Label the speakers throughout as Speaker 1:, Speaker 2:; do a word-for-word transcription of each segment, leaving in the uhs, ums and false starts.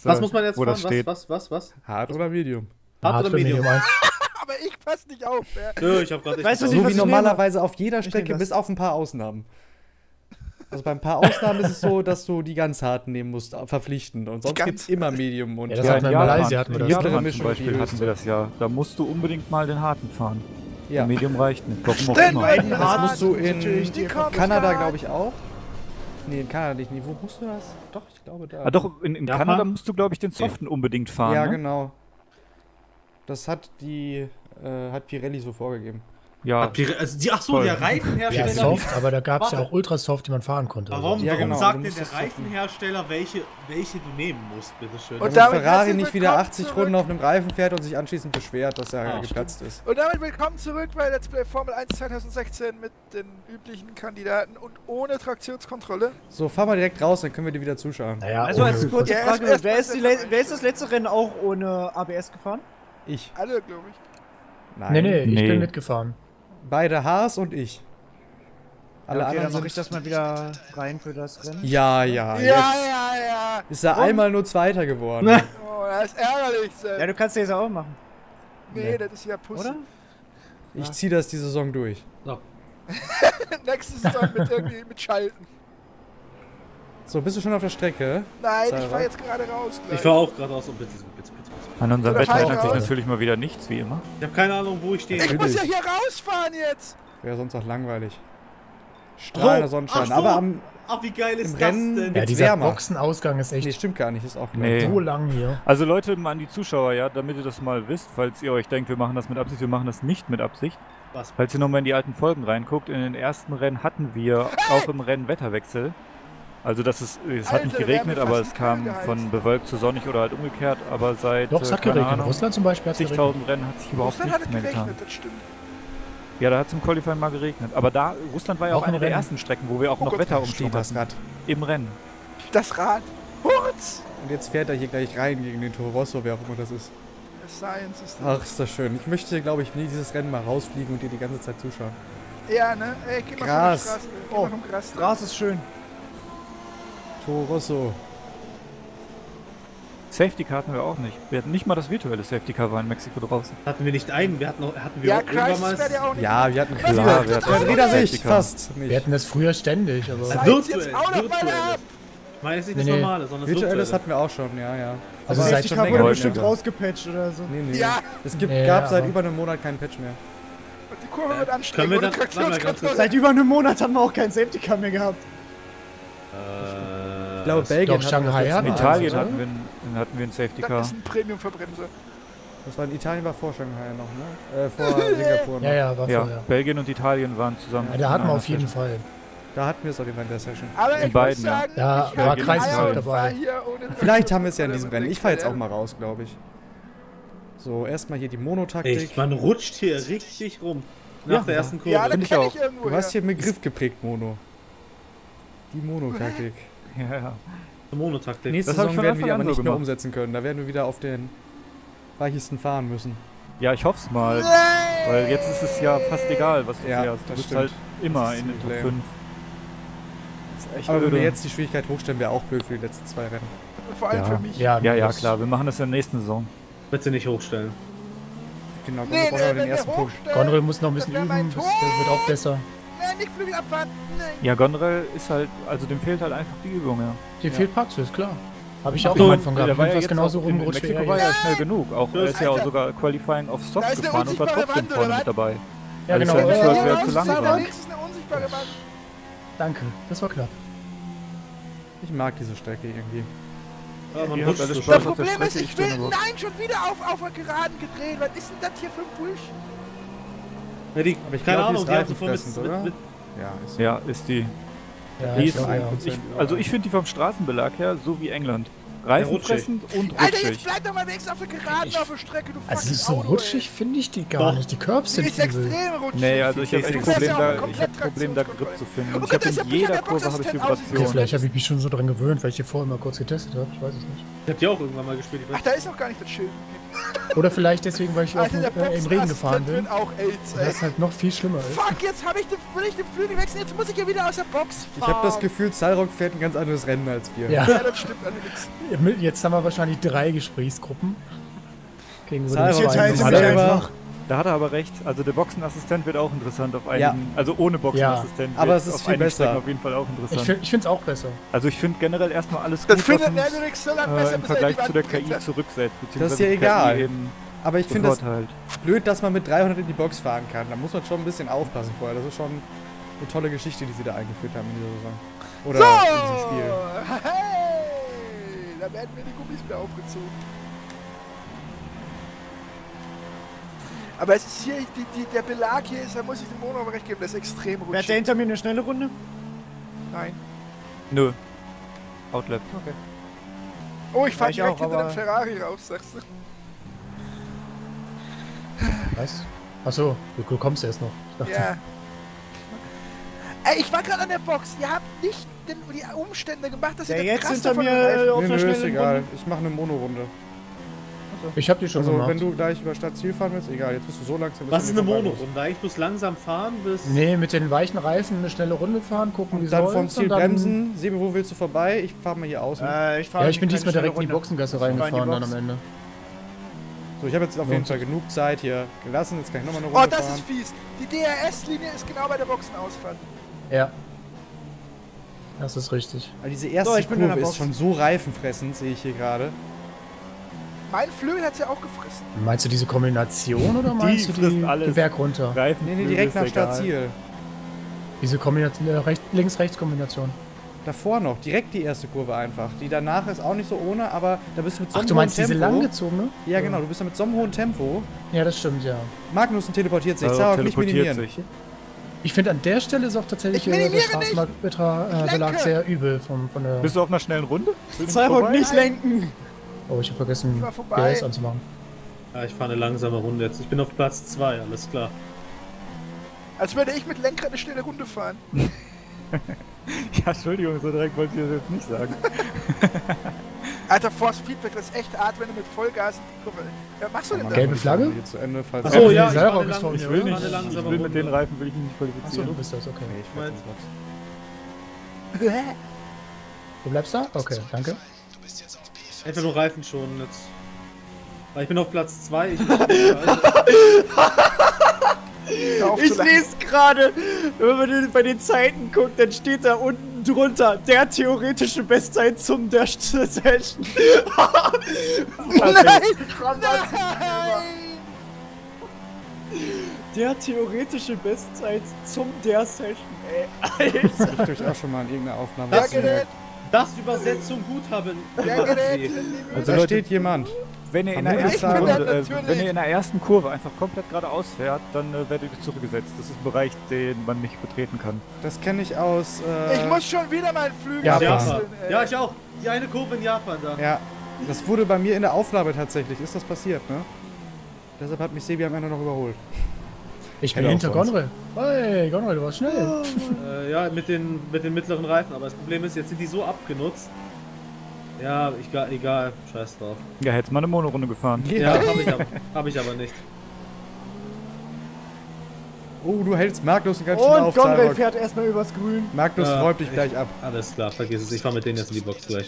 Speaker 1: Was muss man jetzt
Speaker 2: wo
Speaker 1: fahren?
Speaker 2: das steht.
Speaker 1: Was, was, was, was?
Speaker 3: Hart oder Medium?
Speaker 1: Hart oder Medium?
Speaker 4: Aber ich pass nicht auf, wer?
Speaker 1: Nö, ich hab grad
Speaker 5: Weißt du
Speaker 3: So
Speaker 5: nicht,
Speaker 3: wie
Speaker 5: was ich
Speaker 3: normalerweise auf jeder
Speaker 5: Ich
Speaker 3: Strecke,
Speaker 5: nehm das.
Speaker 3: bis auf ein paar Ausnahmen. Also bei ein paar Ausnahmen ist es so, dass du die ganz harten nehmen musst, verpflichtend. Und sonst
Speaker 4: ganz-
Speaker 3: gibt's immer Medium und
Speaker 6: Ja, das
Speaker 2: Ja,
Speaker 6: hatten wir in
Speaker 2: Japan.
Speaker 6: Malaysia, hatten wir
Speaker 2: In
Speaker 6: das.
Speaker 2: Japan
Speaker 3: Mischung,
Speaker 2: zum Beispiel
Speaker 3: die
Speaker 2: hatten wir das ja. Da musst du unbedingt mal den harten fahren.
Speaker 3: ja.
Speaker 2: Der Medium reicht nicht. Warum auch
Speaker 4: Denn
Speaker 2: immer.
Speaker 4: mein
Speaker 3: Das
Speaker 4: Hart
Speaker 3: musst du
Speaker 4: ist natürlich
Speaker 3: in
Speaker 4: die
Speaker 3: Kanada,
Speaker 4: Kommissar.
Speaker 3: glaube ich, auch. Nee, in Kanada nicht. Nee, wo musst du das? Doch, ich glaube da.
Speaker 2: Ah, doch, in, in
Speaker 1: Japan?
Speaker 2: Kanada musst du, glaube ich, den Soften unbedingt fahren.
Speaker 3: Ja,
Speaker 2: ne?
Speaker 3: genau. Das hat die, äh, hat Pirelli so vorgegeben.
Speaker 2: Ja,
Speaker 1: Also die, ach so,
Speaker 2: Voll.
Speaker 1: der
Speaker 6: Ja,
Speaker 1: Reifenhersteller.
Speaker 6: Soft, aber da gab es ja
Speaker 1: Warte.
Speaker 6: auch Ultrasoft, die man fahren konnte.
Speaker 1: Warum,
Speaker 3: Ja,
Speaker 1: warum
Speaker 3: genau,
Speaker 1: sagt
Speaker 3: du
Speaker 1: denn
Speaker 3: musst
Speaker 1: der
Speaker 3: es soften.
Speaker 1: Reifenhersteller, welche, welche du nehmen musst, bitteschön?
Speaker 4: Und
Speaker 3: Und
Speaker 4: damit
Speaker 3: Ferrari
Speaker 4: herzlich
Speaker 3: nicht wieder
Speaker 4: willkommen
Speaker 3: achtzig
Speaker 4: zurück.
Speaker 3: Runden auf einem Reifen fährt und sich anschließend beschwert, dass er
Speaker 1: Ah,
Speaker 3: geplatzt ist.
Speaker 4: Und damit willkommen zurück bei Let's Play Formel eins zwanzig sechzehn mit den üblichen Kandidaten und ohne Traktionskontrolle.
Speaker 3: So, fahr mal direkt raus, dann können wir dir wieder zuschauen.
Speaker 6: Naja,
Speaker 5: Also
Speaker 6: ohne-
Speaker 5: als kurze
Speaker 4: Ja,
Speaker 5: Frage,
Speaker 4: erst-
Speaker 5: wer,
Speaker 4: erst-
Speaker 5: ist die
Speaker 4: erst-
Speaker 5: Le wer ist das letzte Rennen auch ohne A B S gefahren?
Speaker 3: Ich.
Speaker 4: Alle, glaube ich.
Speaker 3: Nein.
Speaker 6: Nee, nee, ich
Speaker 2: Nee.
Speaker 6: bin mitgefahren.
Speaker 3: Beide Haas und ich. Alle
Speaker 5: okay,
Speaker 3: anderen
Speaker 5: dann mache ich
Speaker 3: sind...
Speaker 5: das mal wieder rein für das Rennen.
Speaker 3: Ja, ja,
Speaker 4: Ja,
Speaker 3: jetzt
Speaker 4: ja, ja.
Speaker 3: ist er einmal nur Zweiter geworden.
Speaker 4: Oh, das ist ärgerlich. Sam.
Speaker 5: Ja, du kannst das ja auch machen,
Speaker 4: Nee, das ist ja Pussy.
Speaker 5: oder?
Speaker 3: Ich zieh das die Saison durch.
Speaker 4: Nächstes Saison mit irgendwie mit Schalten.
Speaker 3: So, bist du schon auf der Strecke?
Speaker 4: Nein,
Speaker 3: Sarah?
Speaker 4: ich fahr jetzt gerade raus.
Speaker 1: Ich
Speaker 4: gleich.
Speaker 1: fahr auch gerade aus und bitte, bitte, bitte, bitte.
Speaker 2: an unserem
Speaker 4: Oder
Speaker 2: Wetter
Speaker 4: fahr ich
Speaker 2: ändert sich
Speaker 4: raus?
Speaker 2: natürlich mal wieder nichts, wie immer.
Speaker 1: Ich habe keine Ahnung, wo ich stehe.
Speaker 4: Ich muss ja hier rausfahren jetzt.
Speaker 3: Wäre sonst auch langweilig. Strahlender
Speaker 1: Oh,
Speaker 3: Sonnenschein.
Speaker 1: ach so.
Speaker 3: Aber am...
Speaker 1: Ach, wie geil ist
Speaker 3: Im
Speaker 1: das
Speaker 3: Rennen-
Speaker 1: denn?
Speaker 6: Ja,
Speaker 3: Wird's
Speaker 6: dieser
Speaker 3: wärmer.
Speaker 6: Boxenausgang ist echt
Speaker 3: Nee, stimmt gar nicht. Ist auch
Speaker 2: Nee.
Speaker 6: so lang hier.
Speaker 2: Also Leute, mal an die Zuschauer, ja, damit ihr das mal wisst, falls ihr euch denkt, wir machen das mit Absicht, wir machen das nicht mit Absicht.
Speaker 1: Was?
Speaker 2: Falls ihr nochmal in die alten Folgen reinguckt, in den ersten Rennen hatten wir auch im Rennen Wetterwechsel. Also das ist, es hat nicht
Speaker 4: Alter,
Speaker 2: geregnet,
Speaker 4: wir haben
Speaker 2: aber
Speaker 4: fast
Speaker 2: es kam
Speaker 4: die Kühe
Speaker 2: von
Speaker 4: geheizt.
Speaker 2: bewölkt zu sonnig oder halt umgekehrt, aber seit,
Speaker 6: Doch, es
Speaker 2: äh,
Speaker 6: hat
Speaker 2: keine
Speaker 6: geregnet. In
Speaker 2: Ahnung,
Speaker 6: Russland zum Beispiel hat es geregnet.
Speaker 2: zigtausend Rennen hat sich überhaupt
Speaker 4: Russland hat
Speaker 2: nichts
Speaker 4: es
Speaker 2: mehr
Speaker 4: gerechnet,
Speaker 2: getan.
Speaker 4: das stimmt.
Speaker 2: Ja, da hat es im Qualifying mal geregnet. Aber da, Russland war ja auch,
Speaker 6: Auch im
Speaker 2: eine der
Speaker 6: Rennen.
Speaker 2: ersten Strecken, wo wir auch
Speaker 4: Oh
Speaker 2: noch
Speaker 4: Gott,
Speaker 2: Wetterumschwung
Speaker 3: steht das
Speaker 2: hatten.
Speaker 3: Rad.
Speaker 2: Im Rennen.
Speaker 4: Das Rad. Hurz!
Speaker 3: Und jetzt fährt er hier gleich rein gegen den Toro Rosso, wer auch immer das ist.
Speaker 4: Science ist das.
Speaker 3: Ach, ist das schön. Ich möchte, glaube ich, nie dieses Rennen mal rausfliegen und dir die ganze Zeit zuschauen.
Speaker 4: Ja, ne? Ey, geh mal
Speaker 3: Gras.
Speaker 4: von der Straße. Geh
Speaker 5: Oh,
Speaker 4: mal vom Gras.
Speaker 5: Gras ist schön.
Speaker 3: Toro Rosso.
Speaker 2: Safety Car hatten wir auch nicht. Wir hatten nicht mal das virtuelle Safety Car war in Mexiko draußen.
Speaker 1: Hatten wir nicht einen? Wir hatten, noch, hatten wir
Speaker 4: Ja,
Speaker 1: auch irgendwann
Speaker 4: Crisis
Speaker 1: mal...
Speaker 4: wäre ja auch nicht.
Speaker 3: Ja, wir hatten
Speaker 2: Klar,
Speaker 3: viele.
Speaker 2: wir hatten
Speaker 3: Ja,
Speaker 2: auch
Speaker 3: Räder
Speaker 2: Safety
Speaker 3: sich
Speaker 2: Car.
Speaker 3: fast
Speaker 6: Wir
Speaker 3: nicht.
Speaker 6: hatten das früher ständig, aber.
Speaker 4: Seid
Speaker 1: Virtuell,
Speaker 4: jetzt auch noch mal
Speaker 1: virtuell.
Speaker 4: ab!
Speaker 1: Ich meine, es ist nicht
Speaker 6: Nee,
Speaker 1: das
Speaker 6: nee.
Speaker 1: normale, sondern das
Speaker 3: Virtuelles
Speaker 1: virtuelle.
Speaker 3: hatten wir auch schon, ja, ja.
Speaker 6: Also
Speaker 3: Aber
Speaker 6: seit
Speaker 5: Safety
Speaker 6: schon
Speaker 5: Car
Speaker 6: länger.
Speaker 5: wurde
Speaker 2: nicht
Speaker 5: bestimmt
Speaker 2: mehr.
Speaker 5: rausgepatcht oder so.
Speaker 3: Nee, nee.
Speaker 4: Ja.
Speaker 3: Es gibt,
Speaker 6: Nee,
Speaker 3: gab seit
Speaker 6: aber-
Speaker 3: über einem Monat keinen Patch mehr.
Speaker 4: Und die Kurve wird
Speaker 1: Können
Speaker 4: anstrengend
Speaker 1: wir
Speaker 4: ohne
Speaker 1: dann- warte mal ganz
Speaker 4: Traktionskontrolle.
Speaker 5: Seit über einem Monat haben wir auch kein Safety Car mehr gehabt.
Speaker 1: Äh,
Speaker 3: Ich glaube, Belgien
Speaker 6: doch,
Speaker 3: hat
Speaker 6: Shanghai
Speaker 3: das
Speaker 6: hat
Speaker 3: letzte
Speaker 2: In
Speaker 3: Mal.
Speaker 2: Italien
Speaker 6: oder?
Speaker 2: hatten wir, ein- hatten wir ein Safety
Speaker 4: Das
Speaker 2: Car.
Speaker 4: ist ein Premium-Verbremser.
Speaker 3: Das war in Italien, war vor Shanghai noch, ne? Äh, vor Singapur noch.
Speaker 6: Ja, ja, war
Speaker 2: Ja,
Speaker 6: vorher.
Speaker 2: Belgien und Italien waren zusammen.
Speaker 6: Ja, da hatten
Speaker 2: in
Speaker 6: wir
Speaker 2: einer
Speaker 6: auf jeden
Speaker 2: Session.
Speaker 6: Fall.
Speaker 3: Da hatten wir es auf jeden Fall in der Session.
Speaker 4: Aber
Speaker 2: In
Speaker 4: ich
Speaker 2: beiden,
Speaker 4: muss sagen,
Speaker 6: ja.
Speaker 4: ich
Speaker 6: Da
Speaker 4: hab
Speaker 2: war
Speaker 4: die
Speaker 2: Kreisfahrt
Speaker 4: Eier und
Speaker 6: dabei.
Speaker 4: fahr hier ohne
Speaker 3: Vielleicht haben wir es ja in diesem
Speaker 4: Traktionskontrolle
Speaker 3: Rennen. Ich fahre jetzt auch
Speaker 4: und
Speaker 3: mal raus, glaube ich. So, erstmal hier die Monotaktik.
Speaker 1: Echt, man rutscht hier richtig rum. Nach
Speaker 2: Ja.
Speaker 1: der ersten Kurve.
Speaker 4: Ja, da
Speaker 2: Finde ich
Speaker 4: kenn
Speaker 2: auch.
Speaker 4: ich irgendwo
Speaker 3: Du hast hier
Speaker 4: her.
Speaker 3: einen Begriff geprägt, Mono. Die Monotaktik.
Speaker 2: Ja, ja.
Speaker 1: Monotaktik.
Speaker 3: Nächste
Speaker 2: Das hab ich
Speaker 3: Saison
Speaker 2: von
Speaker 3: werden wir die
Speaker 2: Anfang
Speaker 3: aber
Speaker 2: an
Speaker 3: nicht
Speaker 2: so
Speaker 3: mehr
Speaker 2: gemacht.
Speaker 3: umsetzen können. Da werden wir wieder auf den weichesten fahren müssen.
Speaker 2: Ja, ich hoffe es mal.
Speaker 4: Nein!
Speaker 2: Weil jetzt ist es ja fast egal, was du
Speaker 3: Ja,
Speaker 2: fährst. Du
Speaker 3: das
Speaker 2: bist
Speaker 3: stimmt.
Speaker 2: halt immer
Speaker 3: Das ist
Speaker 2: in den Top
Speaker 3: lame.
Speaker 2: fünf. Das ist echt
Speaker 3: Aber wenn
Speaker 2: öde.
Speaker 3: wir jetzt die Schwierigkeit hochstellen, wäre auch blöd für die letzten zwei Rennen.
Speaker 4: Vor allem
Speaker 2: Ja.
Speaker 4: für mich.
Speaker 6: Ja,
Speaker 2: Ja, ja,
Speaker 6: das-
Speaker 2: klar. Wir machen das in der nächsten Saison.
Speaker 1: Wird sie nicht hochstellen.
Speaker 3: Genau,
Speaker 4: Nee,
Speaker 3: wir
Speaker 4: nee,
Speaker 3: brauchen aber
Speaker 4: wenn
Speaker 3: den
Speaker 4: wir
Speaker 3: ersten Punkt.
Speaker 4: hochstellen.
Speaker 6: Conrad muss noch ein bisschen
Speaker 4: Das wär mein
Speaker 6: üben, das,
Speaker 4: Tor.
Speaker 6: das wird auch besser.
Speaker 4: Nein, nicht Flügel abfahren. Nein.
Speaker 2: Ja, Gondrel ist halt, also dem fehlt halt einfach die Übung, ja.
Speaker 6: Dir fehlt Praxis, klar. Habe ich
Speaker 2: Ach
Speaker 6: auch
Speaker 2: so,
Speaker 6: am Anfang
Speaker 2: der
Speaker 6: gehabt.
Speaker 2: war
Speaker 6: Ich
Speaker 2: ja
Speaker 6: bin
Speaker 2: jetzt
Speaker 6: fast genauso
Speaker 2: auch in
Speaker 6: rumgerutscht wie
Speaker 2: Mexiko
Speaker 6: er
Speaker 2: war
Speaker 6: jetzt.
Speaker 2: ja schnell genug. Auch er ist ja auch
Speaker 4: Alter.
Speaker 2: sogar Qualifying auf
Speaker 4: Da
Speaker 2: Soft
Speaker 4: ist der
Speaker 2: gefahren und war
Speaker 4: unsichtbare
Speaker 2: trotzdem
Speaker 4: Wand,
Speaker 2: vorne
Speaker 4: oder
Speaker 2: mit dabei.
Speaker 6: Ja,
Speaker 2: Also
Speaker 6: genau.
Speaker 2: ist ja nicht so, als wäre
Speaker 4: Ja,
Speaker 2: er zu
Speaker 4: das
Speaker 2: langsam.
Speaker 4: ist wenigstens eine unsichtbare Wand.
Speaker 6: Danke, das war klar.
Speaker 3: Ich mag diese Strecke irgendwie.
Speaker 1: Ja, man
Speaker 2: Ihr
Speaker 1: rutscht
Speaker 2: habt alles
Speaker 1: so
Speaker 2: Spaß
Speaker 1: schnell.
Speaker 4: Das
Speaker 2: auf der
Speaker 4: Problem ist,
Speaker 2: Strecke,
Speaker 4: ich
Speaker 2: ich
Speaker 4: will,
Speaker 2: stehe nur-
Speaker 4: nein, schon wieder auf, auf der Geraden gedreht. Was ist denn das hier für ein Bullshit?
Speaker 1: Ja, die,
Speaker 3: Aber ich
Speaker 1: keine
Speaker 3: glaub, die
Speaker 1: Ahnung,
Speaker 3: ist
Speaker 1: die haben so voll mit,
Speaker 3: reifenfressend,
Speaker 1: mit,
Speaker 3: oder?
Speaker 1: mit,
Speaker 3: Ja, ist
Speaker 2: Ja, ist die.
Speaker 6: Ja,
Speaker 2: Die
Speaker 6: ich
Speaker 2: ist,
Speaker 6: glaub, ja.
Speaker 2: ich, also ich finde die vom Straßenbelag her so wie England. Reifenfressend und
Speaker 4: Alter, jetzt
Speaker 2: rutschig.
Speaker 4: bleib doch mal wenigstens auf der Geraden auf der Strecke, du
Speaker 6: Also
Speaker 4: fucking
Speaker 6: so
Speaker 4: Auto,
Speaker 6: rutschig finde ich die gar
Speaker 1: Doch.
Speaker 6: nicht. Die Curbs
Speaker 4: ey. Die
Speaker 6: sind
Speaker 4: ist
Speaker 6: übel.
Speaker 4: extrem rutschig.
Speaker 2: Nee, also ich habe
Speaker 1: Du
Speaker 2: echt
Speaker 1: fährst
Speaker 2: Problem
Speaker 4: ja auch
Speaker 2: da, ich
Speaker 4: komplett
Speaker 2: hab Problem da Grip
Speaker 4: Traktionskontrolle.
Speaker 2: zu finden.
Speaker 4: Oh
Speaker 2: Und ich
Speaker 4: Gott,
Speaker 2: habe
Speaker 4: das ist
Speaker 2: in
Speaker 4: ja
Speaker 2: jeder
Speaker 4: der
Speaker 2: Kurve habe ich
Speaker 4: Boxassistent
Speaker 6: Okay,
Speaker 2: Vibrationen.
Speaker 6: vielleicht habe ich mich schon so dran gewöhnt, weil ich hier vorher mal kurz getestet habe. Ich weiß es nicht.
Speaker 1: ich hab die auch irgendwann mal gespielt. Ich
Speaker 4: Ach,
Speaker 1: weiß
Speaker 4: da ist noch gar nicht das Schild.
Speaker 6: Oder vielleicht deswegen, weil ich auf
Speaker 4: Alter,
Speaker 6: dem,
Speaker 4: der
Speaker 6: äh, im Regen gefahren bin.
Speaker 4: wird auch AIDS, ey.
Speaker 6: Das halt noch viel schlimmer ist.
Speaker 4: Fuck, jetzt habe ich den, will ich den Flügel wechseln, jetzt muss ich ja wieder aus der Box fahren.
Speaker 3: Ich habe das Gefühl, Zalrock fährt ein ganz anderes Rennen als wir.
Speaker 6: Ja.
Speaker 4: Ja, das stimmt allerdings.
Speaker 6: Jetzt haben wir wahrscheinlich drei Gesprächsgruppen. Gegen so
Speaker 3: Zahlreich.
Speaker 6: den
Speaker 5: Jetzt
Speaker 6: zwei.
Speaker 5: teilt sie
Speaker 2: Hat
Speaker 5: mich
Speaker 2: er
Speaker 5: einfach.
Speaker 2: Da hat er aber recht. Also der Boxenassistent wird auch interessant auf
Speaker 3: Ja.
Speaker 2: einigen. Also ohne Boxenassistent.
Speaker 3: Aber
Speaker 2: wird
Speaker 3: es ist
Speaker 2: auf
Speaker 3: viel
Speaker 2: einigen
Speaker 3: besser.
Speaker 2: Strecken auf jeden Fall auch
Speaker 6: Ich
Speaker 2: interessant.
Speaker 6: finde ich find's auch besser.
Speaker 2: Also ich finde generell erstmal alles
Speaker 4: Das
Speaker 2: gut,
Speaker 4: findet
Speaker 2: was uns,
Speaker 4: Nervix so lange
Speaker 2: äh,
Speaker 4: besser,
Speaker 2: im
Speaker 4: bis er
Speaker 2: Vergleich
Speaker 4: die
Speaker 2: zu der
Speaker 4: Wand
Speaker 2: K I
Speaker 4: bringt.
Speaker 2: zurücksetzt.
Speaker 3: Das ist ja
Speaker 2: beziehungsweise die
Speaker 3: egal.
Speaker 2: K I eben
Speaker 3: Aber ich finde es
Speaker 2: bevorteilt.
Speaker 3: blöd, dass man mit dreihundert in die Box fahren kann. Da muss man schon ein bisschen aufpassen vorher. Das ist schon eine tolle Geschichte, die sie da eingeführt haben in dieser Saison. Oder
Speaker 4: So!
Speaker 3: in diesem Spiel.
Speaker 4: Hey! Da werden mir die Gummis wieder aufgezogen. Aber es ist hier, die, die, der Belag hier ist, da muss ich dem Mono aber recht geben, das ist extrem
Speaker 5: Wer hat
Speaker 4: rutschig.
Speaker 5: der hinter mir eine schnelle Runde?
Speaker 4: Nein.
Speaker 2: Nö. Outlap.
Speaker 5: Okay.
Speaker 4: Oh, ich fahr
Speaker 5: Ich
Speaker 4: direkt
Speaker 5: auch,
Speaker 4: hinter dem
Speaker 5: aber-
Speaker 4: Ferrari raus, sagst du.
Speaker 6: Was? Achso, du, du kommst erst noch. Ich dachte,
Speaker 4: Ja. Ey, ich war gerade an der Box. Ihr habt nicht den, die Umstände gemacht, dass ihr
Speaker 5: Der
Speaker 4: den
Speaker 5: jetzt
Speaker 4: krass
Speaker 5: hinter
Speaker 4: davon
Speaker 5: mir
Speaker 4: greift.
Speaker 5: auf
Speaker 3: Nee,
Speaker 5: einer
Speaker 3: nö, ist
Speaker 5: schnellen
Speaker 3: egal.
Speaker 5: Runde.
Speaker 3: Ich mache eine Mono-Runde.
Speaker 6: ich hab die schon
Speaker 3: Also,
Speaker 6: gemacht.
Speaker 3: wenn du gleich über Stadt-Ziel fahren willst, egal. Jetzt bist du so langsam.
Speaker 1: Was ist eine
Speaker 3: Mono?
Speaker 1: Mono-Runde? Eigentlich bloß langsam fahren bis...
Speaker 6: Nee, mit den weichen Reifen eine schnelle Runde fahren, gucken, wie
Speaker 3: Und dann
Speaker 6: soll's,
Speaker 3: vom Ziel
Speaker 6: und dann-
Speaker 3: bremsen. Sehen wir, wo willst du vorbei? Ich fahr mal hier außen.
Speaker 5: Äh, ich fahr
Speaker 6: Ja, ich bin
Speaker 5: keine
Speaker 6: diesmal
Speaker 5: schnelle
Speaker 6: direkt in die
Speaker 5: Runde.
Speaker 6: Boxengasse
Speaker 5: Ich fahr in die
Speaker 6: reingefahren dann
Speaker 5: Box.
Speaker 6: am Ende.
Speaker 3: So, ich habe jetzt auf
Speaker 6: Ja.
Speaker 3: jeden Fall genug Zeit hier gelassen. Jetzt kann ich nochmal eine Runde
Speaker 4: Oh, das
Speaker 3: fahren.
Speaker 4: ist fies. Die D R S-Linie ist genau bei der Boxenausfahrt.
Speaker 6: Ja. Das ist richtig.
Speaker 3: Aber diese erste
Speaker 5: So, ich bin in
Speaker 3: Kurve
Speaker 5: der
Speaker 3: ist
Speaker 5: Box.
Speaker 3: schon so reifenfressend, sehe ich hier gerade.
Speaker 4: Mein Flügel hat sie auch gefressen.
Speaker 6: Meinst du diese Kombination oder meinst du
Speaker 2: frisst
Speaker 6: die,
Speaker 2: alles.
Speaker 6: die Berg runter?
Speaker 2: Reifen,
Speaker 3: Nee, nee,
Speaker 2: Flügel
Speaker 3: direkt
Speaker 2: ist
Speaker 3: nach
Speaker 2: egal.
Speaker 3: Startziel.
Speaker 6: Diese Kombination, äh, recht, Links-Rechts-Kombination.
Speaker 3: Davor noch, direkt die erste Kurve einfach. Die danach ist auch nicht so ohne, aber da bist du mit so
Speaker 6: Ach,
Speaker 3: einem
Speaker 6: du meinst
Speaker 3: hohen
Speaker 6: diese
Speaker 3: Tempo.
Speaker 6: langgezogene?
Speaker 3: Ja, genau, du bist da mit so einem hohen Tempo.
Speaker 6: Ja, das stimmt, ja.
Speaker 3: Magnussen teleportiert sich,
Speaker 2: Also
Speaker 3: Sauer nicht
Speaker 2: teleportiert
Speaker 3: minimieren.
Speaker 2: sich.
Speaker 6: Ich finde, an der Stelle ist auch tatsächlich
Speaker 4: Ich
Speaker 6: äh, der
Speaker 4: minimiere nicht!
Speaker 6: Straßenbelag
Speaker 4: lenke!
Speaker 6: sehr übel vom, von der...
Speaker 2: Bist du auf einer schnellen Runde? Bin ich
Speaker 5: Cyborg
Speaker 2: vorbei?
Speaker 5: nicht lenken!
Speaker 6: Oh, ich habe vergessen,
Speaker 4: Ich war
Speaker 6: G
Speaker 4: vorbei.
Speaker 6: S anzumachen.
Speaker 1: Ja, ich fahre eine langsame Runde jetzt. Ich bin auf Platz zwei, alles klar.
Speaker 4: Als würde ich mit Lenkrad eine schnelle Runde fahren.
Speaker 2: Ja, Entschuldigung, so direkt wollte ich das jetzt nicht sagen.
Speaker 4: Alter, Force Feedback, das ist echt hart, wenn du mit Vollgas in die Kurve... Ja, machst du denn da?
Speaker 6: Gelbe Flagge?
Speaker 3: Hier zu Ende, falls
Speaker 1: Achso,
Speaker 6: Äh,
Speaker 1: ja,
Speaker 6: die
Speaker 1: ich
Speaker 6: Seilrock
Speaker 1: fahre eine,
Speaker 6: ist vor
Speaker 1: lang
Speaker 6: mir,
Speaker 1: ich
Speaker 6: oder?
Speaker 1: will
Speaker 2: Ich,
Speaker 1: eine
Speaker 2: ich
Speaker 1: langsame
Speaker 2: will mit den
Speaker 1: Runde.
Speaker 2: Reifen will ich mich nicht
Speaker 6: Achso, du
Speaker 2: qualifizieren.
Speaker 6: bist das, okay.
Speaker 3: Nee, ich fahr
Speaker 2: Meins.
Speaker 3: jetzt Box.
Speaker 6: Du bleibst da? Okay, danke.
Speaker 1: Einfach nur Reifen schonen jetzt. Weil ich bin auf Platz zwei. Ich
Speaker 4: Hör auf
Speaker 5: Ich
Speaker 4: zu lachen.
Speaker 5: lese gerade, wenn man den- bei den Zeiten guckt, dann steht da unten drunter der theoretische Bestzeit zum der Session.
Speaker 4: Nein! Nein!
Speaker 5: Der theoretische Bestzeit zum der Session, ey. Alter.
Speaker 3: Ich euch auch schon mal in irgendeiner Aufnahme.
Speaker 4: Ja,
Speaker 3: dazu
Speaker 4: Gerät!
Speaker 3: merkt.
Speaker 1: das Übersetzung Guthaben.
Speaker 4: Ja, Gerät!
Speaker 2: Also
Speaker 3: Da
Speaker 2: Leute,
Speaker 3: steht jemand.
Speaker 2: wenn ihr in
Speaker 3: Am
Speaker 2: der ersten
Speaker 3: Himmelssaal.
Speaker 2: Runde, äh,
Speaker 4: Natürlich.
Speaker 2: wenn ihr in der ersten Kurve einfach komplett geradeaus fährt, dann äh, werdet ihr zurückgesetzt. Das ist ein Bereich, den man nicht betreten kann.
Speaker 3: Das kenne ich aus. Äh,
Speaker 4: Ich muss schon wieder meinen Flügel
Speaker 3: Ja,
Speaker 1: Japan.
Speaker 4: wechseln, ey.
Speaker 1: Ja, ich auch. Die eine Kurve in Japan da.
Speaker 3: Ja, das wurde bei mir in der Aufnahme tatsächlich. Ist das passiert, ne? Deshalb hat mich Sebi am Ende noch überholt.
Speaker 6: Ich bin
Speaker 3: Hätte auch
Speaker 6: hinter
Speaker 3: sonst.
Speaker 6: Gonrel. Hey, Gonrel, du warst schnell.
Speaker 1: Äh, ja, mit den, mit den mittleren Reifen. Aber das Problem ist, jetzt sind die so abgenutzt. Ja, ich, egal. Scheiß drauf.
Speaker 2: Ja, hättest mal eine Monorunde gefahren.
Speaker 1: Ja, habe ich, aber- hab ich aber nicht.
Speaker 3: Oh, du hältst Magnussen ganz schön
Speaker 5: Und
Speaker 3: auf,
Speaker 5: Gonrel
Speaker 3: Cyborg.
Speaker 5: fährt erstmal übers Grün.
Speaker 3: Magnus
Speaker 1: Ja,
Speaker 3: räumt dich
Speaker 1: ich-
Speaker 3: gleich ab.
Speaker 1: Alles klar, vergiss es. Ich fahr mit denen jetzt in die Box gleich.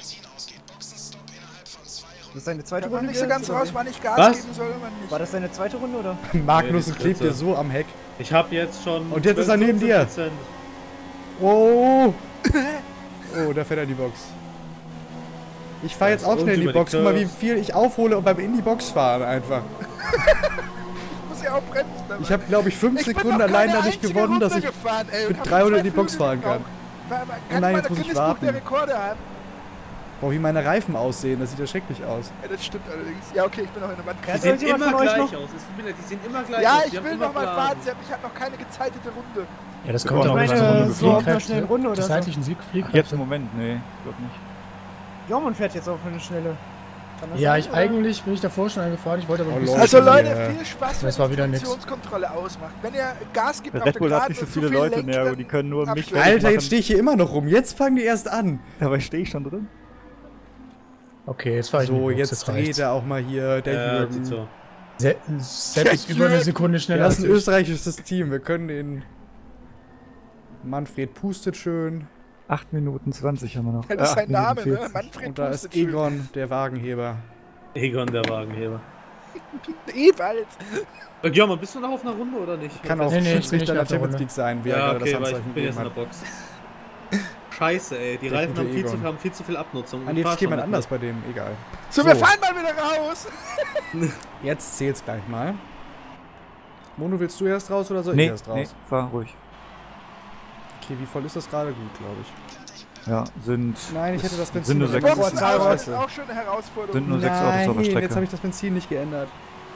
Speaker 5: Das ist deine zweite
Speaker 4: Da war
Speaker 5: Runde
Speaker 4: nicht so
Speaker 5: jetzt,
Speaker 4: ganz
Speaker 5: oder
Speaker 4: raus,
Speaker 5: wie?
Speaker 4: wann ich Gas
Speaker 1: Was?
Speaker 4: geben soll und wann nicht.
Speaker 5: War das deine zweite Runde, oder?
Speaker 3: Magnussen
Speaker 1: Nee, die
Speaker 3: klebt dir
Speaker 1: dritte.
Speaker 3: so am Heck.
Speaker 1: Ich habe jetzt schon.
Speaker 3: Und jetzt ist er neben dir.
Speaker 1: fünfzehn Prozent.
Speaker 3: Oh! Oh, da fährt er in die Box. Ich fahr jetzt
Speaker 1: Ja,
Speaker 3: auch
Speaker 1: und
Speaker 3: schnell in die
Speaker 1: über die
Speaker 3: Box. Guck mal, wie
Speaker 1: Curves.
Speaker 3: viel ich aufhole und beim in die Box fahren einfach.
Speaker 4: Ich muss ja auch bremsen dabei.
Speaker 3: Ich habe, glaube ich, fünf
Speaker 4: Ich bin
Speaker 3: Sekunden
Speaker 4: noch
Speaker 3: allein
Speaker 4: keine
Speaker 3: dadurch
Speaker 4: einzige
Speaker 3: gewonnen, dass
Speaker 4: Runde
Speaker 3: ich
Speaker 4: gefahren, ey, und
Speaker 3: mit
Speaker 4: hab
Speaker 3: dreihundert in die
Speaker 4: zwei
Speaker 3: Box
Speaker 4: Flügel
Speaker 3: fahren kann.
Speaker 4: gebraucht. War- war-
Speaker 3: Oh
Speaker 4: Kann
Speaker 3: nein,
Speaker 4: man
Speaker 3: jetzt muss ich
Speaker 4: Guinness Buch der
Speaker 3: warten.
Speaker 4: Rekorde haben.
Speaker 3: Boah, wie meine Reifen aussehen. Das sieht ja schrecklich aus.
Speaker 4: Ja, das stimmt allerdings. Ja, okay, ich bin noch in der Wand.
Speaker 1: Die
Speaker 5: Hat
Speaker 1: sehen
Speaker 5: irgendjemand
Speaker 1: immer
Speaker 5: von euch
Speaker 1: gleich
Speaker 5: noch-
Speaker 1: aus. Es tut mir leid, die sehen immer gleich
Speaker 4: Ja,
Speaker 1: aus.
Speaker 4: ich
Speaker 1: Die haben
Speaker 4: will
Speaker 1: immer
Speaker 4: noch mal
Speaker 1: Blasen.
Speaker 4: fahren. Ich habe noch keine gezeitete Runde.
Speaker 6: Ja, das
Speaker 2: Ich
Speaker 6: kommt auch
Speaker 2: meine,
Speaker 6: mit so
Speaker 2: so
Speaker 6: einem
Speaker 2: auf einer
Speaker 6: Fliehkräfte.
Speaker 5: schnellen Runde oder
Speaker 6: Die
Speaker 5: so.
Speaker 6: seitlichen Sieg
Speaker 2: Jetzt im Moment, nee, glaub nicht.
Speaker 5: Jormund fährt jetzt auch für eine schnelle. Kann das
Speaker 6: Ja,
Speaker 5: sein,
Speaker 6: ich
Speaker 5: oder?
Speaker 6: eigentlich bin ich davor schon eingefahren. Ich wollte aber ein
Speaker 3: Oh,
Speaker 6: bisschen...
Speaker 4: Also Leute,
Speaker 3: Ja.
Speaker 4: viel Spaß,
Speaker 6: Das
Speaker 4: wenn
Speaker 6: war
Speaker 4: die
Speaker 6: wieder nix.
Speaker 4: Traktionskontrolle ausmacht. Wenn ihr Gas gibt auf
Speaker 2: Red
Speaker 4: der
Speaker 2: Bull hat
Speaker 4: Geraden
Speaker 2: nicht so
Speaker 4: und
Speaker 2: viele
Speaker 4: viel
Speaker 2: Leute,
Speaker 4: lenkt,
Speaker 2: Nergo,
Speaker 4: dann
Speaker 2: die können nur mich
Speaker 4: abschleppen.
Speaker 2: fertig
Speaker 3: Alter,
Speaker 2: machen.
Speaker 3: jetzt stehe ich hier immer noch rum. Jetzt fangen die erst an.
Speaker 2: Dabei stehe ich schon drin.
Speaker 6: Okay, jetzt fahr ich in die
Speaker 3: So,
Speaker 6: Box,
Speaker 3: jetzt dreht
Speaker 6: reicht's.
Speaker 3: er auch mal hier. Der
Speaker 1: Ja,
Speaker 3: Jürgen.
Speaker 1: sieht so.
Speaker 6: Se Sepp ist über eine Sekunde schneller
Speaker 3: Das ist
Speaker 6: als
Speaker 3: ein
Speaker 6: ich.
Speaker 3: österreichisches Team. Wir können den. Manfred pustet schön.
Speaker 2: acht Minuten zwanzig haben wir noch.
Speaker 4: Das ist
Speaker 2: Äh,
Speaker 4: sein
Speaker 2: acht
Speaker 4: Name,
Speaker 2: Minuten
Speaker 4: ne?
Speaker 2: vierzig.
Speaker 4: Manfred
Speaker 3: Und da ist
Speaker 4: pustet schön.
Speaker 3: Egon, der Wagenheber.
Speaker 1: Egon, der Wagenheber.
Speaker 4: Ewald.
Speaker 1: Äh, Gjörmann, bist du noch auf einer Runde oder nicht?
Speaker 3: Kann auch
Speaker 6: Nee, nee, ich bin
Speaker 3: Schiedsrichter
Speaker 6: nicht
Speaker 3: der
Speaker 6: auf der
Speaker 3: Champions
Speaker 6: Runde.
Speaker 3: League sein, wie er
Speaker 1: Ja,
Speaker 3: gerade
Speaker 1: okay,
Speaker 3: das
Speaker 1: weil ich
Speaker 3: Handzeichen
Speaker 1: bin jetzt in
Speaker 3: gegeben
Speaker 1: der
Speaker 3: hat.
Speaker 1: Box. Scheiße, ey. Die
Speaker 3: Der
Speaker 1: Reifen
Speaker 3: gute
Speaker 1: haben viel, zu,
Speaker 3: Egon.
Speaker 1: haben viel zu viel Abnutzung.
Speaker 3: Ah,
Speaker 1: Ich
Speaker 3: nee,
Speaker 1: fahr
Speaker 3: jetzt jemand
Speaker 1: schon
Speaker 3: anders bei dem, egal.
Speaker 4: So,
Speaker 3: So.
Speaker 4: wir fahren mal wieder raus.
Speaker 3: Jetzt zählt's gleich mal. Mono, willst du erst raus oder soll
Speaker 2: Nee,
Speaker 3: ich erst raus?
Speaker 2: nee, fahr ruhig.
Speaker 3: Okay, wie voll ist das gerade? Gut, glaube ich.
Speaker 2: Ja, sind.
Speaker 3: Nein, ich hätte das Benzin
Speaker 2: Sind nur
Speaker 3: noch
Speaker 2: sechs,
Speaker 3: ein
Speaker 4: Boxen
Speaker 3: bisschen
Speaker 4: aus
Speaker 3: scheiße.
Speaker 4: ist auch schon eine Herausforderung.
Speaker 2: sind nur sechs Autos auf der
Speaker 3: Nein,
Speaker 2: Strecke.
Speaker 3: jetzt habe ich das Benzin nicht geändert.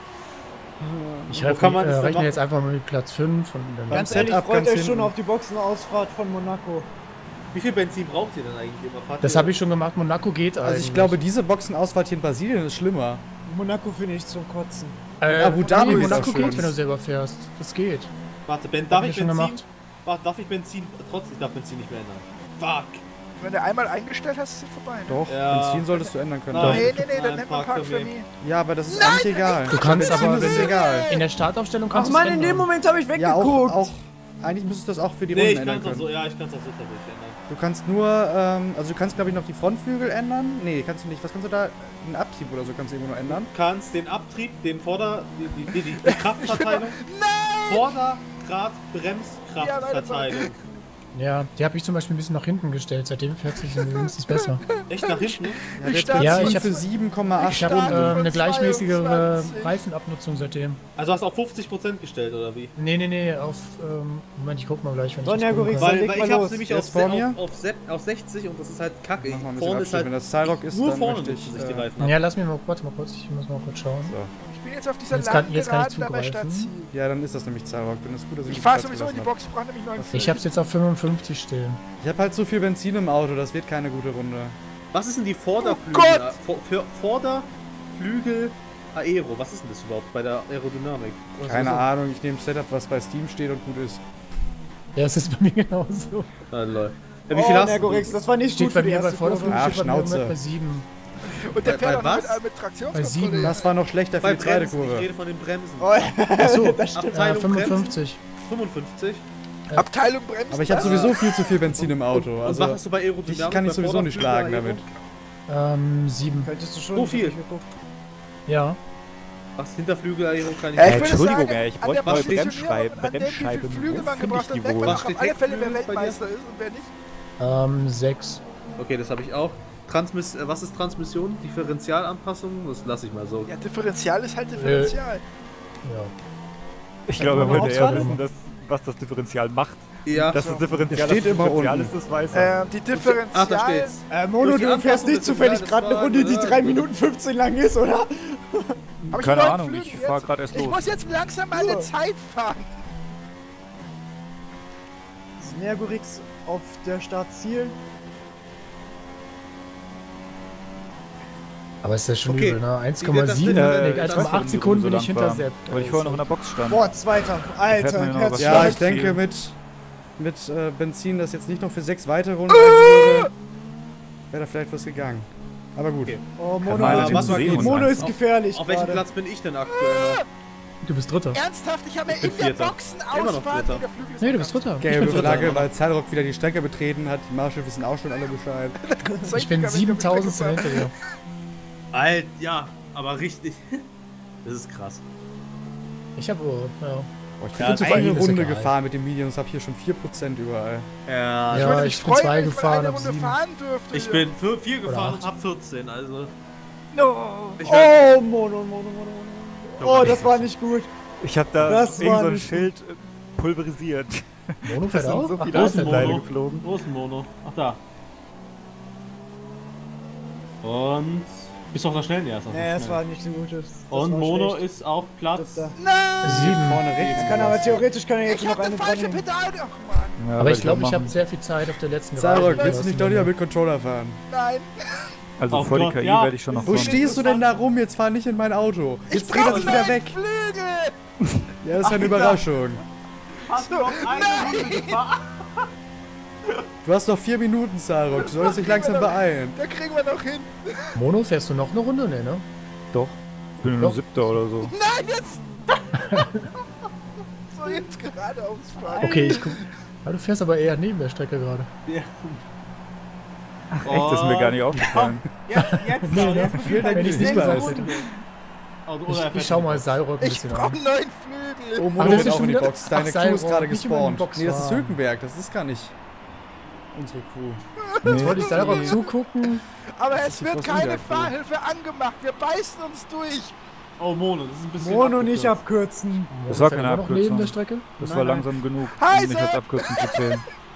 Speaker 6: Ich
Speaker 1: Wo
Speaker 6: rechne,
Speaker 1: kann man das
Speaker 6: äh,
Speaker 1: denn
Speaker 6: rechne
Speaker 1: machen?
Speaker 6: jetzt einfach mal mit Platz fünf und dann
Speaker 5: Ganz
Speaker 3: Setup
Speaker 5: ehrlich, freut
Speaker 3: ganz
Speaker 5: euch schon
Speaker 3: hinten.
Speaker 5: auf die Boxenausfahrt von Monaco.
Speaker 1: Wie viel Benzin braucht ihr denn eigentlich immer? Fahrt
Speaker 6: Das
Speaker 1: ihr-
Speaker 6: habe ich schon gemacht. Monaco geht eigentlich.
Speaker 3: Also ich glaube, diese Boxenausfahrt hier in Brasilien ist schlimmer.
Speaker 5: Monaco finde ich zum Kotzen.
Speaker 6: äh,
Speaker 3: Abu Dhabi
Speaker 6: nee,
Speaker 3: ist
Speaker 6: Monaco
Speaker 3: auch schön.
Speaker 6: geht, wenn du selber fährst. Das geht.
Speaker 1: Warte, Ben,
Speaker 6: Hab
Speaker 1: darf
Speaker 6: ich
Speaker 1: ich
Speaker 6: schon
Speaker 1: Benzin?
Speaker 6: gemacht.
Speaker 1: Warte, darf ich Benzin? Trotzdem, ich darf Benzin nicht mehr ändern. Fuck.
Speaker 4: Wenn du einmal eingestellt hast, ist es vorbei. Ne?
Speaker 3: Doch,
Speaker 1: Ja.
Speaker 3: Benzin solltest du ändern können.
Speaker 1: Nein.
Speaker 4: Nee, nee, nee, dann
Speaker 1: Nein,
Speaker 4: nennt man
Speaker 1: Park
Speaker 4: Park
Speaker 1: für
Speaker 4: für
Speaker 1: mich.
Speaker 4: mich.
Speaker 3: Ja, aber das ist eigentlich egal.
Speaker 6: Du kannst
Speaker 3: Benzin
Speaker 6: aber,
Speaker 3: ist es
Speaker 6: wenn-
Speaker 3: egal.
Speaker 6: In der Startaufstellung
Speaker 5: Ach
Speaker 6: kannst du
Speaker 5: man,
Speaker 6: es
Speaker 5: in dem
Speaker 6: ändern.
Speaker 5: Moment habe ich
Speaker 3: Ja, auch,
Speaker 5: weggeguckt.
Speaker 3: auch, eigentlich müsstest du das auch für die
Speaker 1: Nee,
Speaker 3: Runden
Speaker 1: ich
Speaker 3: ändern
Speaker 1: kann es auch
Speaker 3: können.
Speaker 1: so, ja, ich kann es auch so tatsächlich ändern.
Speaker 3: Du kannst nur, ähm, also du kannst glaube ich noch die Frontflügel ändern. Nee, kannst du nicht. Was kannst du da? Einen Abtrieb oder so kannst du irgendwo noch ändern.
Speaker 1: Du kannst den Abtrieb, den Vorder... die, die, die, die Kraftverteilung... Vorderrad, Bremskraftverteilung.
Speaker 6: Ja, die habe ich zum Beispiel ein bisschen nach hinten gestellt. Seitdem fährt sich wenigstens besser.
Speaker 1: Echt nach hinten?
Speaker 3: Ja, der
Speaker 4: Start-
Speaker 6: Ja,
Speaker 3: Benzin
Speaker 6: ich hab-
Speaker 3: für sieben Komma acht
Speaker 6: Ich habe
Speaker 4: Start
Speaker 6: äh,
Speaker 4: von
Speaker 6: eine gleichmäßigere
Speaker 4: zweiundzwanzig.
Speaker 6: Reifenabnutzung seitdem.
Speaker 1: Also hast du auf fünfzig Prozent gestellt, oder wie?
Speaker 6: Nee, nee, nee, auf, ähm, Moment, ich guck mal gleich, wenn
Speaker 5: Sonja
Speaker 6: ich das gucken
Speaker 5: Gorik,
Speaker 6: kann.
Speaker 1: Weil,
Speaker 5: leg
Speaker 1: weil
Speaker 5: mal
Speaker 1: ich hab's
Speaker 5: los.
Speaker 1: nämlich
Speaker 3: Der
Speaker 1: auf,
Speaker 3: ist vor
Speaker 1: se-
Speaker 3: mir.
Speaker 1: auf, auf, se- auf sechzig und das ist halt kacke.
Speaker 3: Mach mal ein bisschen
Speaker 1: Vorne ist
Speaker 3: Abstand.
Speaker 1: halt
Speaker 3: Wenn das Cyrock ist,
Speaker 1: nur
Speaker 3: dann
Speaker 1: vorne
Speaker 3: möchte
Speaker 1: nutzen
Speaker 3: ich,
Speaker 1: sich die
Speaker 3: äh,
Speaker 1: Reifen ab.
Speaker 6: Ja, lass mich mal kurz, mal kurz, ich muss mal kurz schauen.
Speaker 3: So.
Speaker 4: Ich bin jetzt auf dieser
Speaker 6: Jetzt kann- jetzt kann ich
Speaker 4: langen Geraden an der
Speaker 6: zugreifen.
Speaker 4: Stadt Ziel.
Speaker 3: Ja, dann ist das nämlich Cyrock. Dann ist gut, dass ich
Speaker 4: Ich
Speaker 3: den
Speaker 4: fahr
Speaker 3: Platz
Speaker 4: sowieso in die
Speaker 3: gelassen
Speaker 4: Box, ich brauche nämlich neuen
Speaker 6: Ich hab's jetzt auf fünfundfünfzig stehen.
Speaker 3: hab. Ich habe halt so viel Benzin im Auto, das wird keine gute Runde.
Speaker 1: Was ist denn die Vorderflügel?
Speaker 4: Oh Gott!
Speaker 1: Vor, für Vorderflügel Aero. Was ist denn das überhaupt bei der Aerodynamik? Was
Speaker 3: Keine
Speaker 1: ist
Speaker 3: Ahnung, ich nehme Setup, was bei Steam steht und gut ist.
Speaker 6: Ja, es ist bei mir genauso.
Speaker 1: das? Ah, lol. Ja, wie
Speaker 5: Oh,
Speaker 1: viel hast
Speaker 5: Nergorix,
Speaker 1: du?
Speaker 5: das war nicht
Speaker 6: Steht
Speaker 5: gut
Speaker 6: bei
Speaker 5: für die
Speaker 6: mir bei
Speaker 5: erste
Speaker 6: Vorderflug
Speaker 5: Kurve.
Speaker 3: Ah,
Speaker 6: steht bei mir
Speaker 3: Schnauze.
Speaker 6: bei sieben.
Speaker 4: Und der
Speaker 1: Bei-
Speaker 4: fährt
Speaker 1: bei
Speaker 4: auch noch mit,
Speaker 1: was?
Speaker 4: äh, mit Traktionskontrolle.
Speaker 6: sieben.
Speaker 3: Das war noch schlechter für
Speaker 1: Bei
Speaker 3: die zweite
Speaker 1: Bremsen. Ich
Speaker 3: Kurve.
Speaker 1: rede von den Bremsen.
Speaker 5: Oh,
Speaker 6: Achso,
Speaker 5: das stimmt.
Speaker 6: äh,
Speaker 1: Abteilung
Speaker 6: fünfundfünfzig.
Speaker 1: fünfundfünfzig.
Speaker 4: Abteilung bremst.
Speaker 3: Aber ich habe
Speaker 4: das.
Speaker 3: sowieso viel zu viel Benzin im Auto.
Speaker 1: Und was
Speaker 3: Also
Speaker 1: hast du bei Aerodynamik?
Speaker 3: ich kann dich
Speaker 1: bei
Speaker 3: sowieso nicht
Speaker 1: Vorderflügel
Speaker 3: schlagen
Speaker 1: Aero?
Speaker 3: damit.
Speaker 6: Ähm, sieben.
Speaker 5: Könntest du schon.
Speaker 1: So viel.
Speaker 5: hab ich geguckt.
Speaker 6: Ja.
Speaker 1: Was Hinterflügel Aero kann ich
Speaker 4: Ja,
Speaker 2: Äh,
Speaker 4: ich würde
Speaker 2: Entschuldigung,
Speaker 4: sagen,
Speaker 2: ey, ich
Speaker 4: an
Speaker 2: wollte
Speaker 4: der
Speaker 2: mal
Speaker 4: Positionierung
Speaker 2: Bremsscheiben-
Speaker 4: und an dem, wie viel
Speaker 2: Bremsscheiben.
Speaker 4: Flügel
Speaker 2: Wo
Speaker 4: man
Speaker 2: find
Speaker 4: gebracht
Speaker 2: ich
Speaker 4: hat,
Speaker 2: die
Speaker 4: merkt
Speaker 2: wohl?
Speaker 4: man
Speaker 1: Was
Speaker 4: auf
Speaker 1: steht
Speaker 4: alle Fälle, wer
Speaker 1: Heckflügel bei dir?
Speaker 4: Weltmeister ist und wer nicht.
Speaker 6: Ähm, sechs.
Speaker 1: Okay, das habe ich auch. Transmiss äh, was ist Transmission? Differentialanpassung? Das lasse ich mal so.
Speaker 4: Ja, Differential ist halt Differential.
Speaker 6: Ja.
Speaker 2: Ich glaube, er
Speaker 5: Wollen wir
Speaker 2: wollte eher
Speaker 5: aufschreiben?
Speaker 2: wissen, dass, was das Differential macht.
Speaker 1: Ja.
Speaker 2: Dass das Differential
Speaker 3: Das steht
Speaker 2: das
Speaker 3: immer
Speaker 2: Differential
Speaker 3: unten.
Speaker 2: ist, das weiß er.
Speaker 4: Ähm, die
Speaker 1: Ach, da
Speaker 4: Differential.
Speaker 1: steht's.
Speaker 5: Äh, Mono,
Speaker 1: Durch die
Speaker 5: du fährst
Speaker 1: Anpassung
Speaker 5: nicht
Speaker 1: des
Speaker 5: zufällig
Speaker 1: Soziales
Speaker 5: gerade eine
Speaker 1: Wagen,
Speaker 5: Runde, die
Speaker 1: oder?
Speaker 5: drei Minuten fünfzehn lang ist, oder?
Speaker 4: Hab ich
Speaker 2: Keine
Speaker 4: neun
Speaker 2: Ahnung,
Speaker 4: Flügel
Speaker 2: ich
Speaker 4: jetzt?
Speaker 2: fahr gerade erst
Speaker 4: Ich
Speaker 2: los.
Speaker 4: muss jetzt langsam mal eine Zeit fahren.
Speaker 5: Nergorix auf der Startziel.
Speaker 6: Aber ist ja schon
Speaker 1: Okay.
Speaker 6: übel, ne?
Speaker 1: Wie
Speaker 6: eins Komma
Speaker 1: wird das
Speaker 6: sieben,
Speaker 1: denn,
Speaker 6: nee,
Speaker 1: äh,
Speaker 6: eins Komma
Speaker 1: das
Speaker 6: acht
Speaker 2: Runde
Speaker 6: Sekunden
Speaker 2: so
Speaker 6: bin ich
Speaker 2: lang
Speaker 6: hinter
Speaker 2: war?
Speaker 6: Sepp.
Speaker 2: Weil ich vorher noch in der Box stand.
Speaker 5: Boah, Zweiter.
Speaker 2: fährt
Speaker 5: Alter,
Speaker 2: man ja noch
Speaker 5: Herz
Speaker 2: was
Speaker 3: Ja,
Speaker 2: Stark
Speaker 3: ich denke
Speaker 2: viel.
Speaker 3: mit, mit äh, Benzin, das jetzt nicht noch für sechs weitere Runden reichen würde, wäre da vielleicht was gegangen. Aber gut.
Speaker 1: Okay.
Speaker 5: Oh, Mono,
Speaker 2: meine,
Speaker 1: was war
Speaker 2: sehen
Speaker 1: gut?
Speaker 5: Mono ist
Speaker 1: Auf-
Speaker 5: gefährlich.
Speaker 1: Auf welchem
Speaker 5: gerade.
Speaker 1: Platz bin ich denn aktuell noch?
Speaker 6: Du bist Dritter.
Speaker 4: Ernsthaft, ich habe ja
Speaker 1: Ich bin
Speaker 4: in der
Speaker 1: Vierter.
Speaker 4: Boxen
Speaker 1: Immer noch
Speaker 4: ausfahren.
Speaker 1: Dritter.
Speaker 4: der Flügel ist
Speaker 6: Nee, du
Speaker 4: noch
Speaker 6: bist
Speaker 4: ganz-
Speaker 6: Dritter. Ich
Speaker 3: Gelbe
Speaker 6: bin Dritter.
Speaker 3: Flagge, weil Zahlrock wieder die Strecke betreten hat. Die Marschall wissen auch schon alle Bescheid.
Speaker 6: Ich bin siebentausend hinter dir.
Speaker 1: Alt, ja, aber richtig. Das ist krass.
Speaker 6: Ich habe, oh, ja.
Speaker 3: Boah, ich
Speaker 1: Ja,
Speaker 3: bin zu
Speaker 6: eigentlich
Speaker 3: eine
Speaker 6: ist
Speaker 3: Runde
Speaker 6: egal.
Speaker 3: gefahren mit den Mediums, hab hier schon vier Prozent überall.
Speaker 1: Ja,
Speaker 6: Ja,
Speaker 4: würde
Speaker 6: ich
Speaker 4: mich
Speaker 6: bin
Speaker 4: freuen,
Speaker 6: zwei
Speaker 4: wenn ich mal
Speaker 6: gefahren,
Speaker 4: eine
Speaker 6: hab
Speaker 4: Runde
Speaker 6: sieben.
Speaker 4: fahren dürfte.
Speaker 1: ich
Speaker 4: hier.
Speaker 1: bin für vier
Speaker 6: Oder
Speaker 1: gefahren und
Speaker 6: acht.
Speaker 1: hab vierzehn, also.
Speaker 4: No.
Speaker 1: Ich werd,
Speaker 5: Oh, Mono, Mono, Mono, Mono. Oh, das war nicht gut.
Speaker 2: Ich hab da
Speaker 5: Das
Speaker 2: irgend
Speaker 5: war
Speaker 2: so ein
Speaker 5: nicht
Speaker 2: Schild äh, pulverisiert.
Speaker 6: Mono
Speaker 2: Da
Speaker 6: fährt
Speaker 2: sind
Speaker 6: auch?
Speaker 2: so
Speaker 6: Ach,
Speaker 2: viele
Speaker 6: da ist ein
Speaker 2: Einzelteile
Speaker 1: Mono.
Speaker 2: geflogen.
Speaker 1: Wo ist ein Mono? Ach da. Und. Bist du auf der Schnellen? Ja, ist auf
Speaker 5: Nee,
Speaker 1: der
Speaker 5: es
Speaker 1: Schnellen.
Speaker 5: war nicht so gut. Das, das
Speaker 1: Und
Speaker 5: war
Speaker 1: Mono
Speaker 5: schlecht.
Speaker 1: ist auf Platz.
Speaker 5: Das da.
Speaker 4: Nein!
Speaker 6: Sieben.
Speaker 3: Vorne rechts.
Speaker 5: Kann aber theoretisch kann er jetzt
Speaker 4: Ich
Speaker 5: noch
Speaker 4: habe
Speaker 5: eine
Speaker 4: eine falsche
Speaker 5: dranhängen.
Speaker 4: Pedale. Ach Mann.
Speaker 2: Ja,
Speaker 6: Aber
Speaker 2: werd
Speaker 6: ich glaube,
Speaker 2: auch
Speaker 6: ich habe
Speaker 2: machen.
Speaker 6: sehr viel Zeit auf der letzten
Speaker 3: Zahlrock,
Speaker 6: Gerade
Speaker 3: willst du nicht doch lieber mit Controller fahren?
Speaker 4: Nein.
Speaker 2: Also
Speaker 1: Oh
Speaker 2: vor die
Speaker 1: Gott,
Speaker 2: K I
Speaker 1: ja.
Speaker 2: werde ich schon noch
Speaker 3: Wo
Speaker 2: fahren.
Speaker 3: stehst du denn da rum? Jetzt fahr nicht in mein Auto. Jetzt dreht er sich wieder weg.
Speaker 4: Flügel.
Speaker 3: Ja, das ist eine Überraschung.
Speaker 1: Hast du noch eine Runde gefahren?
Speaker 3: Du hast noch vier Minuten, Zahlrock. Du solltest dich langsam beeilen.
Speaker 4: Da kriegen wir noch hin.
Speaker 6: Mono, fährst du noch eine Runde? Nee, ne?
Speaker 2: Doch. Ich bin nur
Speaker 6: Doch.
Speaker 2: Siebter oder so.
Speaker 4: Nein, jetzt. So, jetzt geradeaus fahren.
Speaker 6: Okay, ich guck. Ah, du fährst aber eher neben der Strecke gerade.
Speaker 1: Ja.
Speaker 2: Ach, echt, das ist mir gar nicht aufgefallen.
Speaker 5: Jetzt, jetzt,
Speaker 6: Nee,
Speaker 5: jetzt,
Speaker 6: ne?
Speaker 5: jetzt beginnt
Speaker 6: Wenn
Speaker 5: die
Speaker 6: ich's nicht
Speaker 5: nächste
Speaker 6: weiß.
Speaker 5: Runde. Oh, du-
Speaker 6: Ich,
Speaker 5: oder
Speaker 6: ich schau mal Seilrock ein
Speaker 4: Ich
Speaker 6: bisschen
Speaker 4: brauche
Speaker 6: an.
Speaker 4: einen neuen Flügel.
Speaker 3: Oh,
Speaker 6: Ach,
Speaker 3: Mono
Speaker 6: das
Speaker 3: wird
Speaker 6: ist
Speaker 3: auch
Speaker 6: schon
Speaker 3: in die
Speaker 6: wieder-
Speaker 3: Box. Deine
Speaker 6: Ach,
Speaker 3: Crew ist
Speaker 6: Seilrock,
Speaker 3: gerade
Speaker 6: nicht immer in die
Speaker 3: gespawnt.
Speaker 6: Box
Speaker 3: Nee, das ist
Speaker 6: fahren.
Speaker 3: Hülkenberg. Das ist gar nicht unsere Crew.
Speaker 6: Jetzt wollte ich Seilrock zugucken.
Speaker 4: Aber
Speaker 3: Das
Speaker 4: es
Speaker 3: ist
Speaker 4: wird
Speaker 3: was
Speaker 4: keine
Speaker 3: wieder, cool.
Speaker 4: Fahrhilfe angemacht. Wir beißen uns durch.
Speaker 5: Oh, Mono, das ist ein bisschen Mono nicht abgekürzt. abkürzen.
Speaker 2: Das war
Speaker 6: Ist er
Speaker 2: keine
Speaker 6: immer noch neben
Speaker 2: Abkürzung.
Speaker 6: der Strecke?
Speaker 2: Das
Speaker 5: Nein,
Speaker 2: war
Speaker 5: nein.
Speaker 2: langsam genug,
Speaker 4: Heiße!
Speaker 2: um nicht als Abkürzung zu zählen.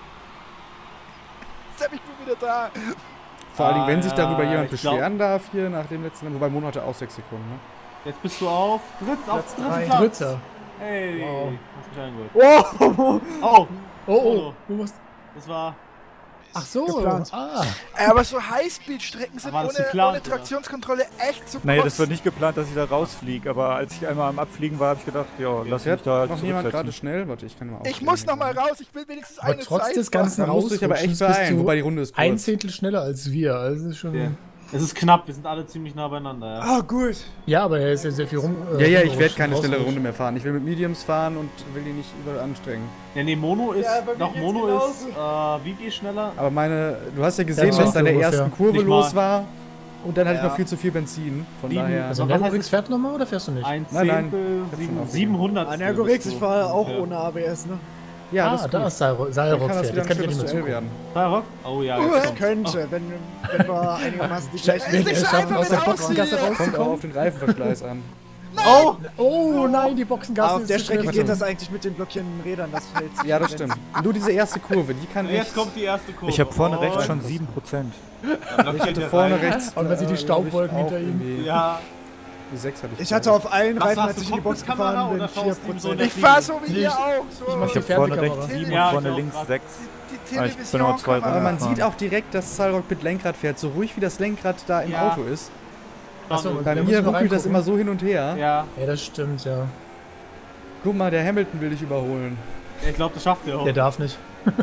Speaker 4: Sepp, ich bin wieder da.
Speaker 3: Vor allen Dingen, wenn
Speaker 5: Ah,
Speaker 3: sich darüber
Speaker 5: ja,
Speaker 3: jemand
Speaker 5: ich glaub-
Speaker 3: beschweren darf hier nach dem letzten, wobei Mono hatte auch sechs Sekunden, ne?
Speaker 5: Jetzt bist du auf dritt, auf dritten
Speaker 6: Ein
Speaker 5: Platz.
Speaker 6: Dritter.
Speaker 5: Hey,
Speaker 6: Wow.
Speaker 5: hast mich eingeholt.
Speaker 6: Oh,
Speaker 5: Oh,
Speaker 6: oh, oh.
Speaker 5: Mono.
Speaker 6: Du musst.
Speaker 5: das war...
Speaker 6: Ach so.
Speaker 5: Geplant.
Speaker 6: Ah.
Speaker 4: Ey, aber so Highspeed-Strecken sind
Speaker 5: War das
Speaker 4: ohne,
Speaker 5: geplant,
Speaker 4: ohne
Speaker 5: oder?
Speaker 4: Traktionskontrolle echt zu
Speaker 2: Naja, das war
Speaker 4: kotzen.
Speaker 2: nicht geplant, dass ich da rausfliege, aber als ich einmal am Abfliegen war, habe ich gedacht, ja, lass mich
Speaker 3: Fährt
Speaker 2: da
Speaker 3: noch jemand gerade
Speaker 2: zurücksetzen.
Speaker 3: schnell? Warte, ich kann mal
Speaker 4: Ich
Speaker 3: aufstehen.
Speaker 4: muss noch mal raus. Ich will wenigstens
Speaker 6: Aber
Speaker 4: eine
Speaker 6: trotz
Speaker 4: Zeit
Speaker 6: des ganzen
Speaker 3: Da musst du dich aber echt
Speaker 6: Rausrutschens bist
Speaker 3: beeilen,
Speaker 6: du
Speaker 3: wobei die Runde ist
Speaker 6: ein
Speaker 3: kurz.
Speaker 6: Zehntel schneller als wir. Also das ist schon.
Speaker 5: Ja. Es ist knapp, wir sind alle ziemlich nah beieinander, ja. Ah, gut.
Speaker 6: Ja, aber er ist ja sehr viel rum. äh,
Speaker 3: Ja, ja, ich werde
Speaker 6: rumgerutscht,
Speaker 3: keine schnellere
Speaker 6: rausgerutscht.
Speaker 3: Runde mehr fahren. Ich will mit Mediums fahren und will die nicht überall anstrengen.
Speaker 5: Ja, nee, Mono ist,
Speaker 7: Ja, bei mir
Speaker 5: doch
Speaker 7: geht's
Speaker 5: Mono
Speaker 7: genauso.
Speaker 5: ist, äh, wie viel schneller?
Speaker 3: Aber meine, du hast ja gesehen,
Speaker 6: Ja,
Speaker 3: was da in der
Speaker 6: ungefähr.
Speaker 3: ersten Kurve
Speaker 5: Nicht
Speaker 3: los
Speaker 5: mal.
Speaker 3: war. Und dann hatte ich
Speaker 5: Ja.
Speaker 3: noch viel zu viel Benzin. Von
Speaker 5: Sieben-
Speaker 3: daher.
Speaker 6: Also
Speaker 5: Was heißt
Speaker 6: Nergorix
Speaker 5: es?
Speaker 6: fährt nochmal oder fährst du nicht?
Speaker 5: Ein
Speaker 3: Nein, nein,
Speaker 5: Zehntel,
Speaker 3: ich hab schon
Speaker 5: sieben,
Speaker 3: aufgegeben.
Speaker 5: siebenhundertstel
Speaker 7: Anergorix,
Speaker 5: bist
Speaker 7: ich
Speaker 5: du
Speaker 7: fahre auch
Speaker 5: ungefähr.
Speaker 7: ohne A B S, ne?
Speaker 3: Ja,
Speaker 6: ah,
Speaker 3: das ist
Speaker 6: da
Speaker 3: gut.
Speaker 6: ist Seilrock,
Speaker 3: Dann
Speaker 6: Seilrock
Speaker 3: kann das
Speaker 6: fährt.
Speaker 3: wieder
Speaker 6: Jetzt
Speaker 3: ein
Speaker 6: kann ich ja nicht
Speaker 3: schönes
Speaker 6: mehr
Speaker 3: Duell
Speaker 6: zugucken.
Speaker 3: werden.
Speaker 5: Cyrock? Oh ja,
Speaker 4: Uh,
Speaker 5: jetzt
Speaker 7: Das
Speaker 5: kommt's.
Speaker 7: könnte, wenn, wenn wir einigermaßen die gleichen...
Speaker 6: Wenn
Speaker 4: nicht
Speaker 6: wir es
Speaker 4: so
Speaker 6: schaffen,
Speaker 4: einfach
Speaker 6: aus der
Speaker 4: mit
Speaker 6: Boxengasse
Speaker 4: Aussehen.
Speaker 3: Kommt auch
Speaker 6: rauszukommen.
Speaker 3: auf den Reifenverschleiß an.
Speaker 6: Oh, oh nein, die
Speaker 7: Aber
Speaker 6: Boxengasse
Speaker 7: auf
Speaker 6: ist
Speaker 7: der
Speaker 6: zu
Speaker 7: Strecke
Speaker 6: schnell.
Speaker 7: geht das eigentlich mit den blockierenden Rädern, das fällt sich
Speaker 3: Ja, das
Speaker 7: wenn-
Speaker 3: stimmt. Nur diese erste Kurve, die kann echt...
Speaker 5: Jetzt kommt die erste Kurve.
Speaker 2: Ich habe vorne
Speaker 5: Oh,
Speaker 2: rechts schon sieben Prozent.
Speaker 5: blockiert
Speaker 3: Ich hatte
Speaker 5: der
Speaker 3: vorne
Speaker 5: Reifen.
Speaker 3: rechts...
Speaker 6: Und man sieht die
Speaker 3: äh,
Speaker 6: Staubwolken
Speaker 3: glaub ich,
Speaker 6: hinter
Speaker 3: auch
Speaker 6: ihm.
Speaker 3: irgendwie-
Speaker 5: Ja,
Speaker 3: Die sechs hatte ich.
Speaker 7: Ich hatte auf allen
Speaker 5: Was
Speaker 7: Reifen,
Speaker 5: hast
Speaker 7: als
Speaker 5: du,
Speaker 7: ich in die Box
Speaker 5: Cockpitkamera
Speaker 7: gefahren bin,
Speaker 5: oder
Speaker 7: vier
Speaker 5: schaust du ihm so in
Speaker 7: Prozent.
Speaker 5: der
Speaker 4: Ich fahr so wie
Speaker 6: Nee,
Speaker 4: ihr
Speaker 6: ich-
Speaker 4: auch. So.
Speaker 6: mach
Speaker 2: Ich
Speaker 6: die
Speaker 2: habe vorne
Speaker 6: Fernsehkamera.
Speaker 2: rechts sieben
Speaker 5: Ja,
Speaker 2: und vorne
Speaker 5: ich auch
Speaker 2: links
Speaker 5: grad.
Speaker 2: sechs.
Speaker 4: Die
Speaker 2: Ah, ich bin aber zwei
Speaker 3: Aber
Speaker 2: dran.
Speaker 3: man
Speaker 2: fahren.
Speaker 3: sieht auch direkt, dass Cyrock mit Lenkrad fährt, so ruhig wie das Lenkrad da im
Speaker 5: Ja.
Speaker 3: Auto ist.
Speaker 6: Achso,
Speaker 5: Donald.
Speaker 3: Bei
Speaker 6: da
Speaker 3: mir
Speaker 6: muss ich noch
Speaker 3: ruckelt das
Speaker 6: reingucken.
Speaker 3: immer so hin und her.
Speaker 5: Ja,
Speaker 6: Ja, das stimmt, ja.
Speaker 3: Guck mal, der Hamilton will dich überholen.
Speaker 5: ich glaube, das schafft er auch.
Speaker 6: Der darf nicht.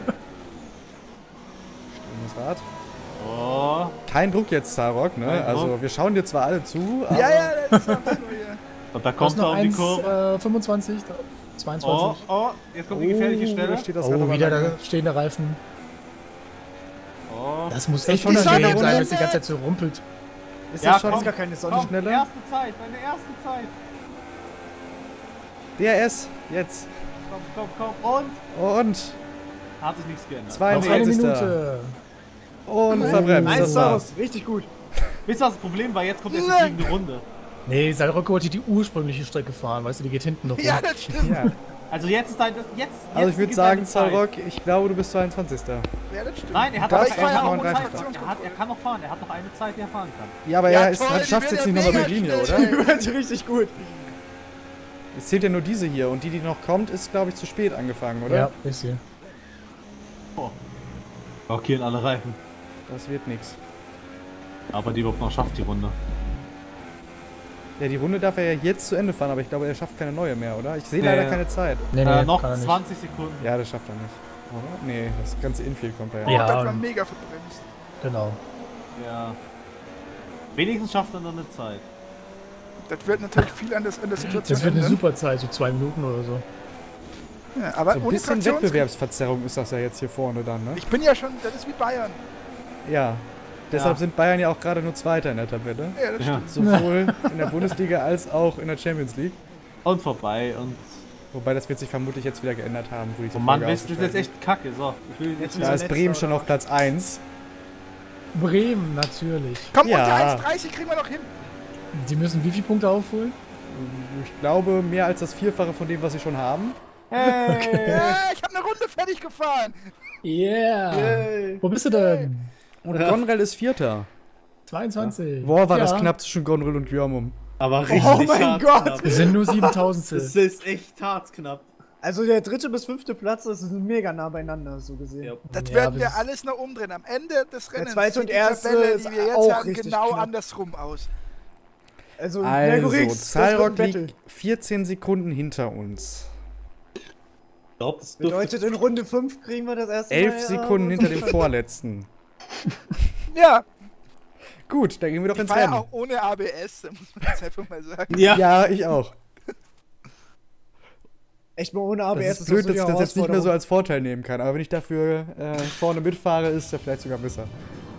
Speaker 3: Das Rad.
Speaker 5: Oh,
Speaker 3: Kein Druck jetzt, Cyrock, ne?
Speaker 5: Kein
Speaker 3: Also
Speaker 5: Druck.
Speaker 3: wir schauen dir zwar alle zu, aber
Speaker 4: Ja, ja, das ist auch so hier.
Speaker 5: und da
Speaker 6: Du hast
Speaker 5: kommt er
Speaker 6: noch
Speaker 5: um die
Speaker 6: eins,
Speaker 5: Kurve.
Speaker 6: äh, fünfundzwanzig,
Speaker 5: Oh,
Speaker 6: zweiundzwanzig.
Speaker 5: oh, jetzt kommt die gefährliche
Speaker 3: Oh, da
Speaker 5: Stelle.
Speaker 3: steht das
Speaker 6: Oh,
Speaker 3: Rad aber
Speaker 6: wieder
Speaker 3: lange.
Speaker 6: da stehen der Reifen.
Speaker 5: Oh.
Speaker 6: Das muss
Speaker 3: das
Speaker 6: echt
Speaker 3: schon eine
Speaker 6: unangenehm
Speaker 3: Sonne
Speaker 6: sein, wenn
Speaker 3: ohne
Speaker 6: es die ganze Zeit so rumpelt.
Speaker 3: Ist
Speaker 5: Ja,
Speaker 3: das schon
Speaker 5: komm.
Speaker 7: ist gar keine Sonne.
Speaker 5: Komm,
Speaker 3: schneller?
Speaker 5: erste Zeit, deine erste Zeit.
Speaker 3: D R S, jetzt.
Speaker 5: Komm, komm, komm. Und?
Speaker 3: Und
Speaker 5: Hat sich nichts geändert.
Speaker 3: Zwei-
Speaker 6: Noch eine
Speaker 3: Einzigster.
Speaker 6: Minute.
Speaker 3: und verbremst.
Speaker 7: Eins
Speaker 3: Das war's.
Speaker 7: aus, richtig gut.
Speaker 5: Wisst ihr, was das Problem war? Jetzt kommt erst die fliegende Runde.
Speaker 6: Nee, Seilrock wollte die ursprüngliche Strecke fahren, weißt du, die geht hinten noch rum.
Speaker 4: Ja, das stimmt.
Speaker 3: Ja.
Speaker 5: Also jetzt ist dein, jetzt, jetzt
Speaker 3: Also ich würde
Speaker 5: beginnt
Speaker 3: sagen,
Speaker 5: deine Zeit.
Speaker 3: Cyrock, ich glaube, du bist zweiundzwanzigster.
Speaker 4: Ja, das stimmt.
Speaker 5: Nein, er hat
Speaker 3: Das
Speaker 5: noch,
Speaker 3: ist
Speaker 5: er kann noch
Speaker 3: neununddreißig.
Speaker 5: Zeit fahren. Er, hat, er kann noch fahren. Er hat noch eine Zeit, die er fahren kann.
Speaker 3: Ja, aber
Speaker 4: Ja,
Speaker 3: er ist,
Speaker 4: toll,
Speaker 3: hat,
Speaker 4: die
Speaker 3: schafft es jetzt
Speaker 4: werden
Speaker 3: nicht
Speaker 4: ja
Speaker 3: nochmal durch
Speaker 4: mega
Speaker 3: Linie,
Speaker 4: schnell.
Speaker 3: oder?
Speaker 7: Die wird richtig gut.
Speaker 3: Es zählt ja nur diese hier und die, die noch kommt, ist, glaube ich, zu spät angefangen, oder?
Speaker 6: Ja, ich sehe.
Speaker 5: Blockieren alle Reifen.
Speaker 3: Das wird nix.
Speaker 5: Aber die überhaupt noch schafft, die Runde.
Speaker 3: Ja, die Runde darf er ja jetzt zu Ende fahren, aber ich glaube, er schafft keine neue mehr, oder? Ich sehe
Speaker 5: Nee.
Speaker 3: leider keine Zeit.
Speaker 6: Nee, nee,
Speaker 5: äh, noch
Speaker 6: kann er nicht.
Speaker 5: zwanzig Sekunden.
Speaker 3: Ja, das schafft er nicht. Oder? Nee, das ganze Infield kommt da ja.
Speaker 4: Oh,
Speaker 6: Ja,
Speaker 4: das war
Speaker 6: und-
Speaker 4: mega verbremst.
Speaker 6: Genau.
Speaker 5: Ja. Wenigstens schafft er noch eine Zeit.
Speaker 4: Das wird natürlich viel an, das, an der Situation
Speaker 6: Das wird eine
Speaker 4: ändern.
Speaker 6: super Zeit, so zwei Minuten oder so.
Speaker 4: Ja, aber
Speaker 3: So ein
Speaker 4: ohne
Speaker 3: bisschen
Speaker 4: Traktions-
Speaker 3: Wettbewerbsverzerrung ist das ja jetzt hier vorne dann, ne?
Speaker 4: Ich bin ja schon, das ist wie Bayern.
Speaker 3: Ja. Deshalb
Speaker 5: Ja.
Speaker 3: sind Bayern ja auch gerade nur Zweiter in der Tabelle.
Speaker 4: Ja, das
Speaker 5: Ja.
Speaker 4: stimmt.
Speaker 3: Sowohl in der Bundesliga als auch in der Champions League.
Speaker 5: Und vorbei. Und
Speaker 3: Wobei das wird sich vermutlich jetzt wieder geändert haben, wo die
Speaker 5: oh Mann, das ist jetzt echt kacke. So, ich will jetzt
Speaker 7: Jetzt
Speaker 3: Da ist Bremen schon auf Platz eins.
Speaker 6: Bremen, natürlich.
Speaker 4: Komm,
Speaker 3: Ja.
Speaker 4: unter eins dreißig kriegen wir noch hin.
Speaker 6: Die müssen wie viele Punkte aufholen?
Speaker 3: Ich glaube, mehr als das Vierfache von dem, was sie schon haben.
Speaker 5: Hey!
Speaker 4: Ja, ich habe eine Runde fertig gefahren.
Speaker 6: Yeah! Wo bist du denn?
Speaker 3: Und Gonrel ist Vierter.
Speaker 6: zweiundzwanzig.
Speaker 3: Boah, war das
Speaker 6: Ja.
Speaker 3: knapp zwischen Gonrel und Gjörmum.
Speaker 1: Aber richtig
Speaker 7: Oh mein
Speaker 1: hart
Speaker 7: Gott.
Speaker 1: knapp.
Speaker 6: Wir sind nur siebentausendstel.
Speaker 1: Das ist echt hart knapp.
Speaker 7: Also der dritte bis fünfte Platz, das ist mega nah beieinander, so gesehen.
Speaker 1: Ja.
Speaker 4: Das
Speaker 6: Ja,
Speaker 4: werden
Speaker 6: wir-
Speaker 4: wir alles noch umdrehen. Am Ende des Rennens
Speaker 7: zweite
Speaker 4: sieht
Speaker 7: und
Speaker 4: die
Speaker 7: erste
Speaker 4: Tabelle,
Speaker 7: ist
Speaker 4: die wir jetzt
Speaker 7: auch
Speaker 4: haben,
Speaker 7: richtig
Speaker 4: genau
Speaker 7: knapp.
Speaker 4: andersrum aus.
Speaker 7: Also,
Speaker 3: Also,
Speaker 7: Nergorix, das wird ein
Speaker 3: Zahlrock
Speaker 7: Battle.
Speaker 3: liegt vierzehn Sekunden hinter uns.
Speaker 1: Ich glaub, das dürfte
Speaker 7: Bedeutet, in Runde fünf kriegen wir das erste
Speaker 3: Elf
Speaker 7: Mal, äh,
Speaker 3: Sekunden hinter dem
Speaker 7: unseren-
Speaker 3: Vorletzten.
Speaker 4: Ja,
Speaker 3: Gut, dann gehen wir doch
Speaker 4: ich
Speaker 3: ins
Speaker 4: war ja
Speaker 3: Rennen.
Speaker 4: auch ohne A B S, muss man jetzt einfach mal sagen.
Speaker 1: Ja.
Speaker 3: Ja, ich auch.
Speaker 7: Echt mal ohne A B
Speaker 3: Das
Speaker 7: S
Speaker 3: ist blöd,
Speaker 7: so
Speaker 3: dass
Speaker 7: die
Speaker 3: ich das jetzt nicht mehr so
Speaker 7: Herausforderung.
Speaker 3: als Vorteil nehmen kann. Aber wenn ich dafür äh, vorne mitfahre, ist es ja vielleicht sogar besser.